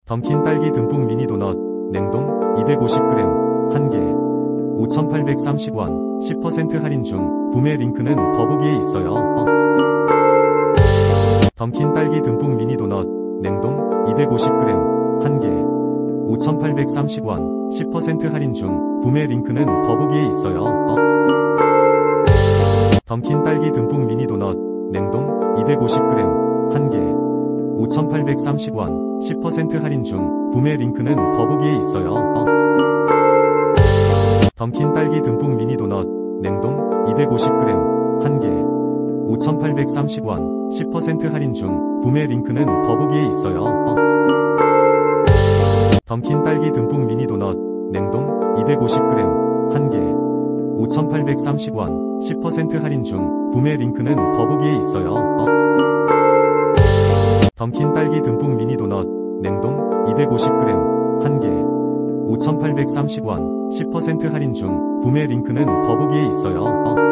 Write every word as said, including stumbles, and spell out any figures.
던킨 딸기 듬뿍 미니 도넛 냉동 이백오십 그램 한 개 오천팔백삼십 원 십 퍼센트 할인 중. 구매 링크는 더보기에 있어요. 던킨 딸기 듬뿍 미니 도넛 냉동 이백오십 그램 한 개 오천팔백삼십 원 십 퍼센트 할인 중. 구매 링크는 더보기에 있어요. 던킨 딸기 듬뿍 미니 도넛 냉동 이백오십 그램 한 개 오천팔백삼십 원 십 퍼센트 할인 중. 구매 링크는 더보기에 있어요. 던킨 딸기 듬뿍 미니 도넛 냉동 이백오십 그램 한 개 오천팔백삼십 원 십 퍼센트 할인 중. 구매 링크는 더보기에 있어요. 던킨 딸기 듬뿍 미니 도넛 냉동 이백오십 그램 한 개 오천팔백삼십 원 십 퍼센트 할인 중. 구매 링크는 더보기에 있어요. 던킨 딸기 듬뿍 미니 도넛 냉동 이백오십 그램 한 개 오천팔백삼십 원 십 퍼센트 할인 중. 구매 링크는 더보기에 있어요.